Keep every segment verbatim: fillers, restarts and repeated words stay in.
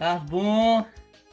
Tá bom.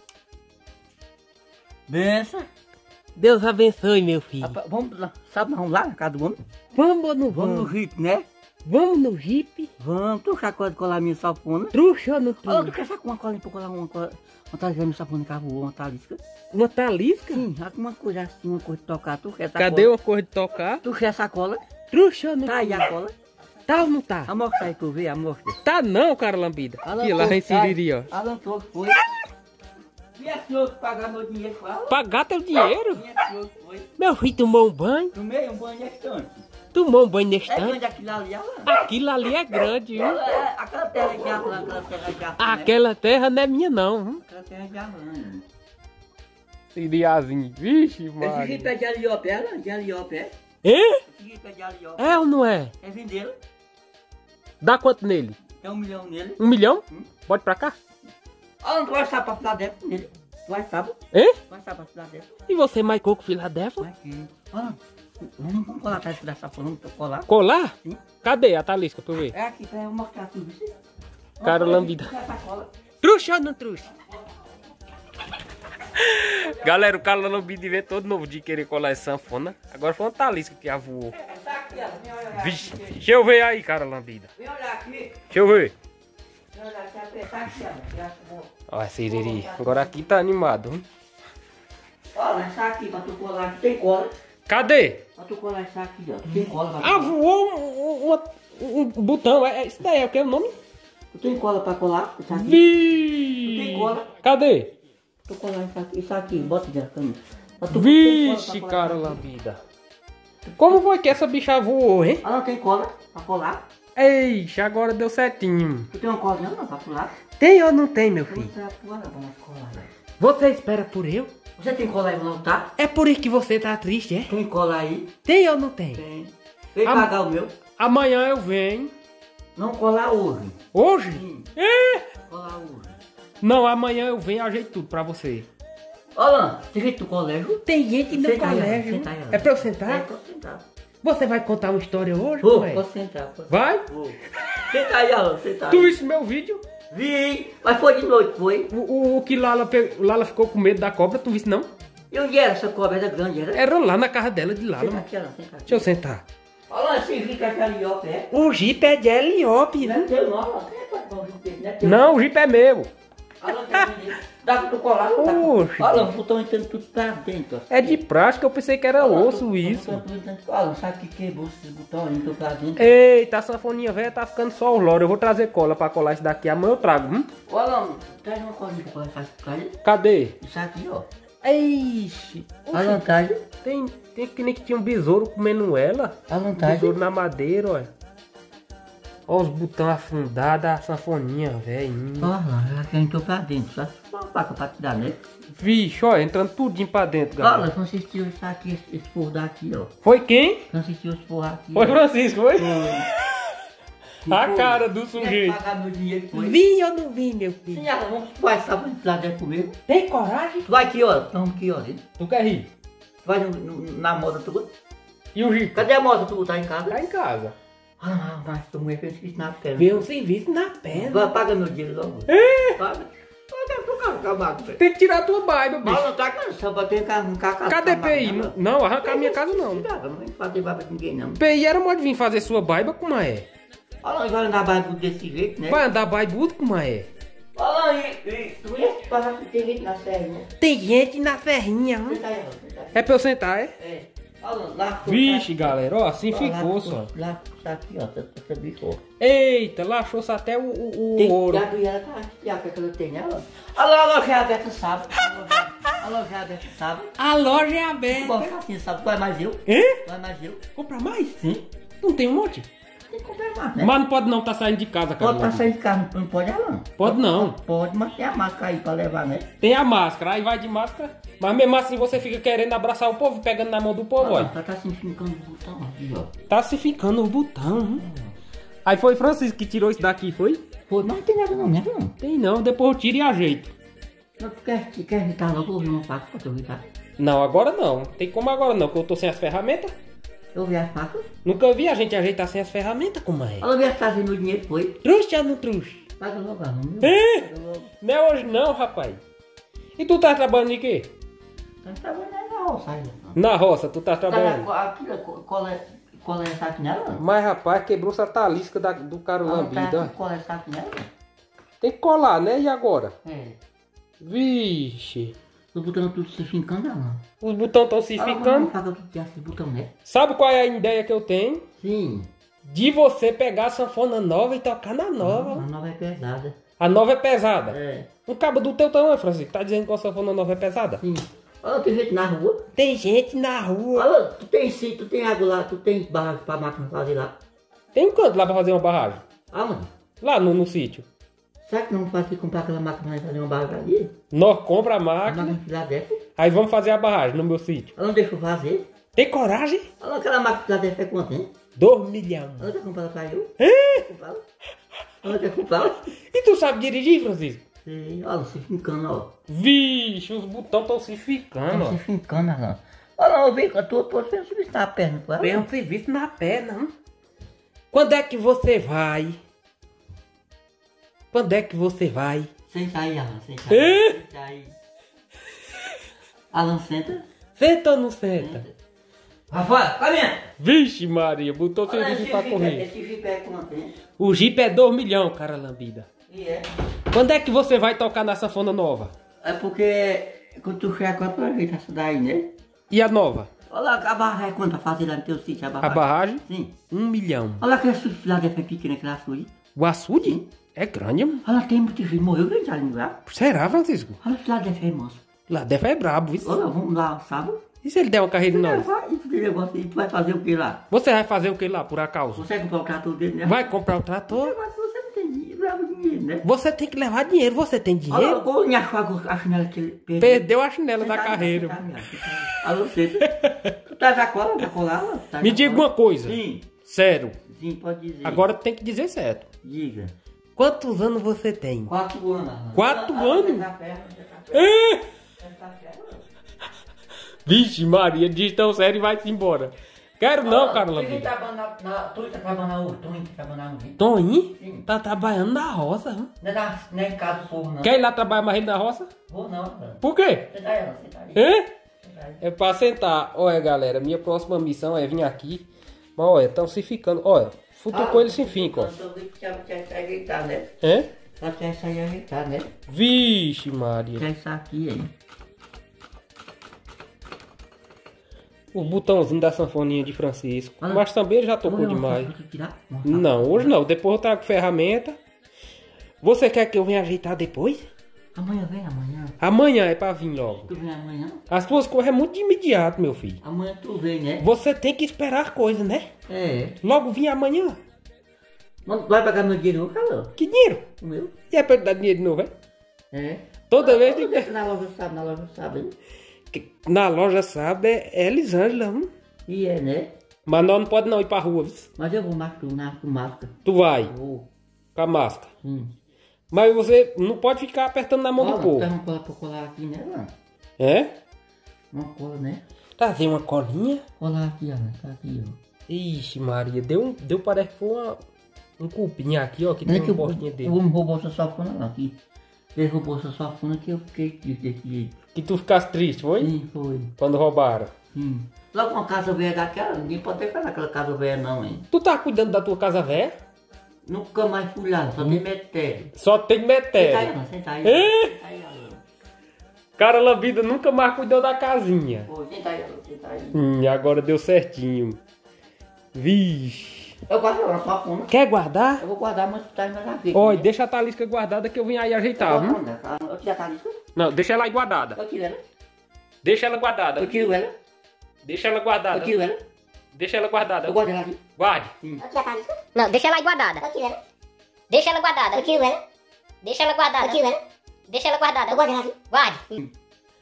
Benção. Deus abençoe, meu filho. Rapaz, vamos lá, sabe, vamos lá na casa do homem? Vamos ou não Vamos no vamos? Jeep, né? Vamos no Jeep? Vamos, tu chacoalha de colar minha safona. Truxa ou não Olha, tu truxa? quer sacar uma colinha pra colar uma cola? Uma talisca minha safona que voou, uma talisca? Uma talisca? Sim, uma coisa assim, uma coisa de tocar. Tu quer essa Cadê cola? uma coisa de tocar? Tu quer essa cola? Truxa ou não Tá aí truxa? a cola? Tá ou não tá? Amostra aí pra eu ver, amostra. Tá não, cara lambida. Alan Aqui lá Torres, em Siriri, ó. Alan Torres foi. E é senhor que pagar meu dinheiro com ela? Pagar teu dinheiro? E é senhor que foi. Meu filho tomou um banho? Tomei um banho estante. Tomou um banho nesse É tanto? grande aquilo ali, Alan? Aquilo ali é grande, viu? Ela é aquela terra de Alan, aquela terra de Alan. Aquela terra não é minha não. Hum? Aquela terra de Alan. Siriazinho. Vixe, Esse mano. Jeep é de Aliope, é? De Aliope, é? Hein? Esse Jeep é de Aliope. É ou não é? É vendê-lo. Dá quanto nele? Tem um milhão nele. Um milhão? Hum. Pode pra cá? Alan, tu vai estar pra Filadélfia nele. Tu vai estar, Hein? tu vai estar pra Filadélfia. E você, Maicoco Filadélfia? Vai aqui. Alan, vamos vamos colar atrás dessa folha, vamos colar. Colar? Sim. Cadê a talisca pra eu ver? É aqui, pra eu mostrar tudo isso. Cara lambida. Essa cola. Trouxa ou não trouxa? Galera, o cara lambida inventou de novo de querer colar essa sanfona. Agora foi uma talisca que avoou. Tá aqui, ó. Vem olhar Vixe, aqui. deixa eu ver aí, cara lambida. Vem olhar aqui. Deixa eu ver. Vem olhar aqui, apertar aqui, ó. Já acabou. Ó, Siriri. Agora aqui tá animado. Hum? Olha, essa aqui pra tu colar aqui tem cola. Cadê? Pra tu colar essa aqui, ó. Tu tem cola pra tu Ah, colar. voou um, um, um- um botão. É, é- isso daí é o que é o nome? Tu tem cola pra colar? Isso aqui. Vixe. Tem cola? Cadê? Tu colar isso aqui, isso aqui. Bota já, câmera. Pra tu- tem cola Vixe, pra cara colar. lambida. Como foi que essa bicha voou, hein? Ah, não tem cola pra colar? Eixe, agora deu certinho. Tu tem uma cola não, não, pra colar? Tem ou não tem, meu Tu filho? não tem cola, vamos colar. Você espera por eu? Você tem cola aí, não tá? É por isso que você tá triste, é? Tem cola aí? Tem ou não tem? Tem. Vem Ah, pagar o meu. Amanhã eu venho. Não colar hoje. Hoje? Sim. É. Colar hoje. Não, amanhã eu venho e ajeito tudo pra você. Olha, tem jeito do colégio? Tem gente no Senta aí, colégio. senta aí, ó. É pra eu É, sentar? posso sentar. Você vai contar uma história hoje? Vou, como é? posso sentar. Posso... Vai? Vou. Senta aí, Alan, senta aí. Tu viste meu vídeo? Vi, mas foi de noite, foi? O, o, o que Lala, pe... Lala ficou com medo da cobra, tu viste não? E onde era essa cobra? Era grande, era? Era lá na casa dela de Lala. Senta mano. aqui, Alan, senta aqui. Deixa eu sentar. Olha, esse Jeep é aquele ó, é? O Jeep é de Heliope, Não é teu não, Alan. Quem é que vai comprar um Jeep desse? Não é teu Não, o Jeep é meu. Alan, quer vender? Dá pra tu colar? Não dá pra- Oxe. Olha, o botão entrando tudo pra dentro. ó. É de prática, eu pensei que era Olha, osso tu- isso. o botão tudo entrando- Olha, sabe que quebrou esse botão aí, entrou pra dentro. Eita, a sanfoninha velha tá ficando só o loro. Eu vou trazer cola pra colar isso daqui. Amanhã eu trago, hum? Olha, traz uma colinha pra colar essa coisa. Cadê? Isso aqui, ó. Eixe. A vantagem. Tem, tem que nem que tinha um besouro comendo ela. A vantagem. Besouro na madeira, olha. Olha os botões afundados, a sanfoninha, velho. Olha lá, ela que entrou pra dentro. Só uma faca pra te dar, né? Vixe, ó, entrando tudinho pra dentro, Olha, galera. consistiu isso aqui, esse, esse forro daqui, ó. Foi quem? Consistiu esse forro aqui. Foi ó. Francisco, foi? Foi. A Foi. cara do Quer sujeito. pagar meu dinheiro, foi. Vim ou não vim, meu filho? Sim, ela, vamos tu vai saber lá dentro comigo. Tem coragem? Tu vai aqui, ó. Vamos aqui, ó. Tu Tu quer rir? vai no, no, na moda tua. E o Jeep? Cadê a moda tu? Tá em casa? Tá em casa. Ah, mas tu mulher fez isso na perna. Vê um serviço na perna. Vai, paga meu dinheiro logo. É. Paga. Paga, tu cara, acabado, velho. Tem que tirar a tua barba, bicho. Mas não tá cansado, pra ter que arrancar a casa. Cadê P I? Não, não, arrancar a minha casa não. Não vem fazer barba de ninguém, não. P I era modo de vir fazer sua barba, como é? Olha, nós vamos andar barba desse jeito, né? Vai andar baibudo, como é? Olha aí, e- tu ia passar que tem gente na serra, né? Tem gente na ferrinha, hum? Senta aí, ó, senta aí. É pra eu sentar, é? É. Olha lá. Vixe, galera, ó, assim Olha lá, ficou só. Lá, tá aqui, ó, tá, tá, tá bicou. Eita, lá achou-se até o, o, o Tem ouro. gado e ela tá piaca que eu tenho, né? Olha lá, a loja é aberta sábado. A loja é aberta sábado. A loja é Bom, aberta. fica assim, sábado. Vai mais eu? Hã? Vai mais eu? Comprar mais? Sim. Não tem um monte? Tem que comprar mais, né? Mas não pode não, tá saindo de casa, cara. Pode passar de carro, não pode não. Pode não. Pode, mas tem a máscara aí pra levar, né? Tem a máscara, aí vai de máscara. Mas mesmo assim você fica querendo abraçar o povo, pegando na mão do povo, Olha, olha. tá, tá se ficando o botão aqui, ó. Tá se ficando o botão. hum? Aí foi Francisco que tirou isso daqui, foi? Pô, mas não tem nada não, né? Não. Tem não, depois eu tiro e ajeito. Mas tu quer, tu quer irritar logo? Eu ouvi uma faca pra tu irritar. Não, agora não. Tem como agora não, porque eu tô sem as ferramentas. Eu vi as facas. Nunca vi a gente ajeitar sem as ferramentas, como é? Ela veio atrás do meu dinheiro, foi. Trouxe ou não trouxe? Paga logo, Alan. É? Paga logo. Não é hoje não, rapaz. E tu tá trabalhando em quê? Tá trabalhando aí na roça aí. Na roça, tu tá trabalhando. Tá, aqui, colé, colé saco nela? Mas rapaz, quebrou essa talisca da, do caro Tá lambido, ó. aqui, colé saco nela? Tem que colar, né? E agora? É. Vixe. Tô botando tudo se fincando, Alan. Os botões estão se ficando. Paga tudo que esse botão, né? Sabe qual é a ideia que eu tenho? Sim. De você pegar a sanfona nova e tocar na A nova. nova é pesada. A nova é pesada. É. Um cabo do teu tamanho, Francisco, tá dizendo que a sanfona nova é pesada? Sim. Olha, tem gente na rua. Tem gente na rua. Olha, tu tem sim, tu tem água lá, tu tem barragem pra máquina fazer lá. Tem um canto lá pra fazer uma barragem? Aonde? Lá no, no sítio. Será que não faz que comprar aquela máquina e fazer uma barragem ali? Nós compra a A máquina, máquina de Filadélfia? aí vamos fazer a barragem no meu sítio. Ela não deixa eu fazer. Tem coragem? Olha, aquela máquina de Filadélfia é quanto, hein? Dois milhões. Ela quer comprar ela pra eu? É? Quer comprar ela? Ela quer comprar ela? E tu sabe dirigir, Francisco? Sei, olha, se fincando, ó. Vixe, os botões estão se ficando, Se ó. fincando, Alan. Olha, eu vi que eu tô, tô sem subir na perna com ela. Vem um serviço na perna, hum? Quando é que você vai? Quando é que você vai? Senta aí, Alan, senta aí. É? Senta aí. Alan, senta. Senta ou não senta? Rafael, caminha. Vixe Maria, botou Olha, serviço esse pra jipe- correr. Esse jipe é quanto, hein? O Jeep é dois milhões, cara lambida. E é. Quando é que você vai tocar na sanfona nova? É porque quando tu chegar agora tu ajeita essa daí, né? E a nova? Olha lá, a barra é quanto pra fazer lá no teu sítio, a barra? A barragem? Sim. Um milhão. Olha lá aquele açude lá deve ser pequeno, aquele açude. O açude? É grande, mano. Olha lá, tem muito gente, morreu grande ali lá. Será, Francisco? Olha lá, deve ser manso. Lá deve é brabo, isso. Olha, vamos lá, sábado. E se ele der uma carreira em nós? Vai, e tu tem negócio aí, tu vai fazer o que lá? Você vai fazer o que lá, por acaso? Você vai comprar o trator dele, né? Vai comprar o trator? Mas você não tem dinheiro, leva dinheiro, né? Você tem que levar dinheiro, você tem Olha, dinheiro? qual ele achou a a chinela que ele perdeu? Perdeu a chinela da Senta aí, carreira. senta aí, senta aí. Alô, senta. Tu tá já cola, tá colado? Tá Me já diga cola? uma coisa. Sim, Sério. sim, pode dizer. Agora tem que dizer certo. Diga. Quantos anos você tem? Quatro anos. Armando. Quatro Ah, ah, anos? senta a perna, senta a perna, É. senta a perna. Vixe Maria, diz tão sério e vai-se embora. Quero não, cara Tu tá lambida. trabalhando na... na- Tu tá trabalhando na rua? Tu tá trabalhando na rua? Toninho Sim. tá trabalhando na roça. Hum? Não é, na, não é em casa do povo, não. Quer ir lá trabalhar mais ele na roça? Vou não, mano. Por quê? Senta aí, ó, senta aí. Hã? Senta aí. É pra sentar. Olha, galera, minha próxima missão é vir aqui. Mas olha, estão se ficando. Olha, futucou ele se fica, ó. Eu tô vendo que já quer se ajeitar, né? É? Já quer sair ajeitar, né? Vixe Maria. Quer isso aqui, aí. O botãozinho da sanfoninha de Francisco. Olha. Mas também ele já tocou Olha, demais. vou tirar. Não, hoje não. Depois eu trago ferramenta. Você quer que eu venha ajeitar depois? Amanhã vem, amanhã. Amanhã é pra vir logo. Tu vem amanhã? As tuas coisas é muito de imediato, meu filho. Amanhã tu vem, né? Você tem que esperar coisa, né? É. Logo vir amanhã. Mas vai pagar meu dinheiro, não, calor? Que dinheiro? O meu? E é pra ele dar dinheiro de novo, é? É. Toda vez tem Tem que... Na loja sabe, na loja sabe. hein? que- Na loja, sabe, é, é Elisângela. Hum? E é, né? Mas nós não pode não ir pra rua, viu? Mas eu vou mais tu, na com máscara. Tu vai Vou. com a máscara. Hum. Mas você não pode ficar apertando na mão do Olha, povo. tá uma cola pra colar aqui, né, Alan? É? Uma cola, né? Trazer uma colinha. Colar aqui, Alan. Tá aqui, ó. Ixi, Maria, deu, um- deu parece que foi uma, um cupim aqui, ó, que Não é tem que uma eu, bostinha eu dele. vou me roubar essa safona, não. Aqui. Ele roubou essa safona que eu fiquei triste desse jeito. Que tu ficasse triste, foi? Sim, foi. Quando roubaram. Sim. Logo uma casa velha daquela, ninguém pode ter naquela casa velha não, hein? Tu tá cuidando da tua casa velha? Nunca mais fui lá, só tem metério. Só tem Senta aí, metério. Alan, senta aí. É? Senta aí, Alan. Cara lambida nunca mais cuidou da casinha. Pô, senta aí, Alan, senta aí. Hum, agora deu certinho. Vixe. Eu guardo uma safona. Quer guardar? Eu vou guardar, mas tu tá na gaveta. Olha, né? deixa a talisca guardada que eu vim aí ajeitar, Eu viu? vou guardar, tá? Eu tiro a talisca. Não, deixa ela aí guardada. Eu tiro ela. Deixa ela guardada. Eu tiro ela. Deixa ela Eu guardada. tiro ela. Deixa ela guardada. Eu guardo ela aqui. Guarde. Não, deixa ela aí guardada. Eu tiro ela. Deixa ela guardada. Eu tiro ela. Deixa ela guardada. Eu tiro ela. Deixa ela guardada. Eu guardo ela aqui. Guarde.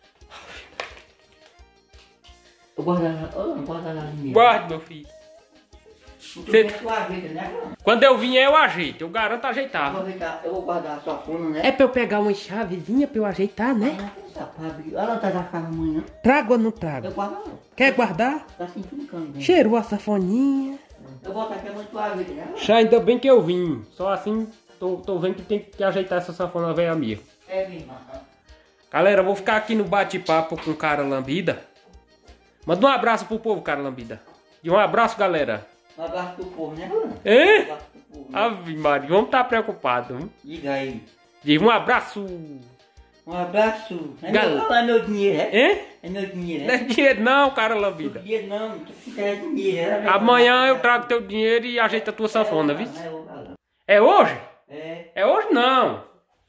Eu guardo ela. Eu não guardo ela ali mesmo. Guarde, meu filho. Tu Cê- tem sua vida, né, Alan? Quando eu vier eu ajeito. Eu garanto Eu ajeitar. vou ajeitar- eu vou guardar a safona, né? É pra eu pegar uma chavezinha pra eu ajeitar, né? Ela tá da casa amanhã. Trago ou não Eu trago? guardo ela. Quer guardar? Tá sentindo um cano. né? Cheirou a safoninha. Eu boto aqui a mãe tua vida, né? Já ainda bem que eu vim. Só assim tô, tô vendo que tem que ajeitar essa sanfona velha minha. É, minha irmã. Galera, eu vou ficar aqui no bate-papo com o cara Lambida. Manda um abraço pro povo, cara Lambida. E um abraço, galera. Um abraço pro povo, né, Bruno? É? Um abraço pro povo. Ave Maria, vamos estar preocupados. Diga aí. Diga um abraço. Um abraço. É, Gal- meu, é meu dinheiro, é? Hein? É meu dinheiro, Não é é? dinheiro não, cara Lambida. Dinheiro não, tu é dinheiro. é? Amanhã eu trago teu dinheiro e ajeito a tua sanfona, viu? É, ô, galã. É hoje? É. É hoje não.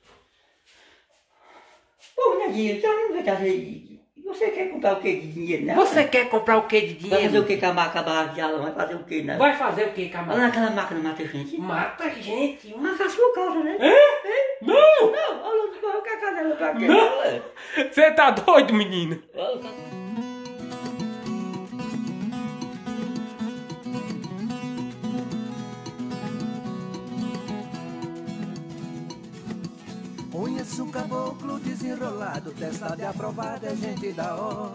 Pô, né, dinheiro, já não vai trazer. Você quer comprar o que de dinheiro, né? Você quer comprar o que de Vai fazer o dinheiro? que com a máquina barra de aula? Vai fazer o que, né? Vai fazer o que, Olha camarada? naquela máquina mata gente. Mata gente. Mata a sua casa, né? É? Não! Não, olha o que a casa dela pra quê? Não. Você tá doido, menino? Olha. Conheço um caboclo desenrolado, testado e aprovado, é gente da hora.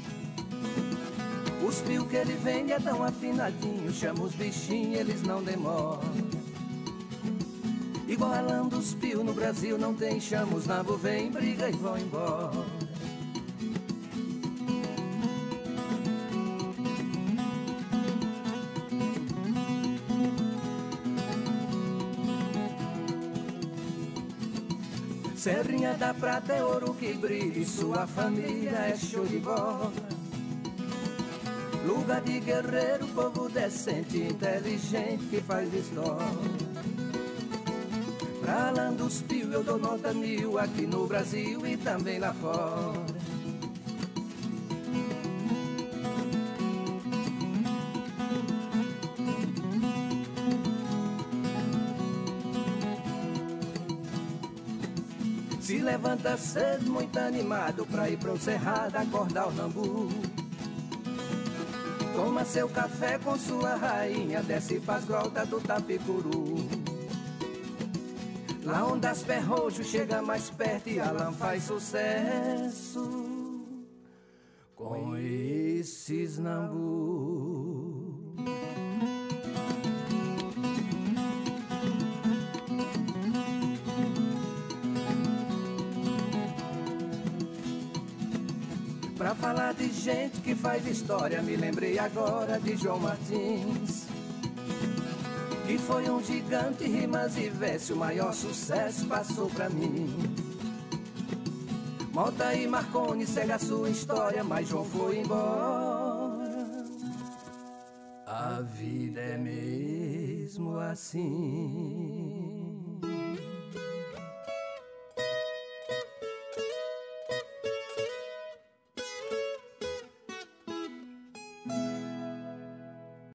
Os pios que ele vende é tão afinadinho, chama os bichinhos, eles não demoram. Igual a lã dos pios no Brasil não tem, chama os nabo, vem, briga e vão embora. Serrinha da Prata é ouro que brilha e sua família é show de bola. Lugar de guerreiro, povo decente, inteligente que faz história. Pra lá dos pios eu dou nota mil aqui no Brasil e também lá fora. Se levanta cedo, muito animado, pra ir pro cerrado acordar o nambu. Toma seu café com sua rainha, desce pras grotas do Tapicuru. Lá onde as ferrojos chega mais perto e a lã faz sucesso com esses nambu. Pra falar de gente que faz história, me lembrei agora de João Martins, que foi um gigante, rimas e verso, o maior sucesso passou pra mim. Mota e Marconi segue a sua história, mas João foi embora. A vida é mesmo assim.